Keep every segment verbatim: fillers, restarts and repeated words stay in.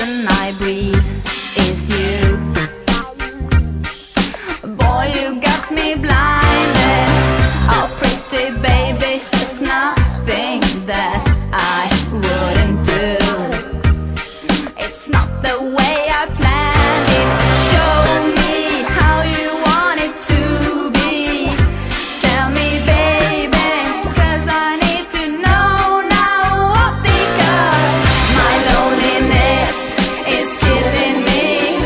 oxygen I breathe is you. Boy, you got me blinded. Oh, pretty baby, there's nothing that I wouldn't do. It's not the way I planned it. Show me how you want it to be. Tell me, baby, 'cause I need to know now. Because my loneliness is killing me.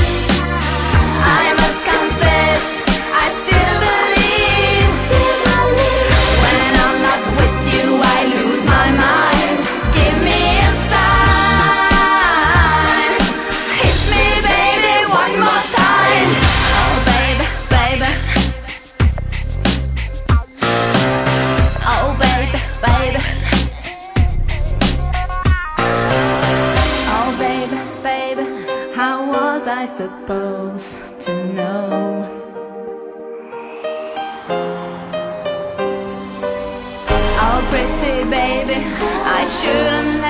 I must confess, I still believe. When I'm not with you, I lose my mind. Give me a sign. Hit me, baby, one more time. Oh, baby, baby. Oh, baby, baby. Oh, baby, baby. How was I supposed to know? Oh, pretty baby, I shouldn't